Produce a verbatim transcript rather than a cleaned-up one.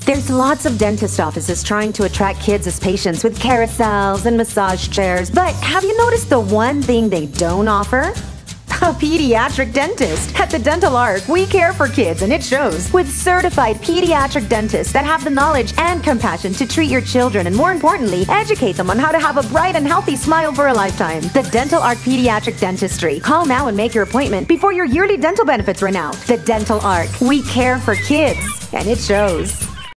There's lots of dentist offices trying to attract kids as patients with carousels and massage chairs, but have you noticed the one thing they don't offer? A pediatric dentist. At the Dental Arc, we care for kids, and it shows. With certified pediatric dentists that have the knowledge and compassion to treat your children and, more importantly, educate them on how to have a bright and healthy smile for a lifetime. The Dental Arc Pediatric Dentistry. Call now and make your appointment before your yearly dental benefits run out. The Dental Arc. We care for kids, and it shows.